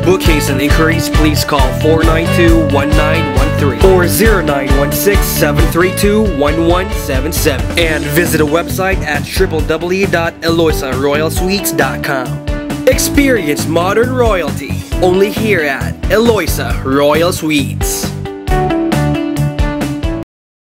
bookings and inquiries, please call 492-1913 or 0916-732-1177 and visit the website at www.eloisaroyalsuites.com. Experience modern royalty only here at Eloisa Royal Suites.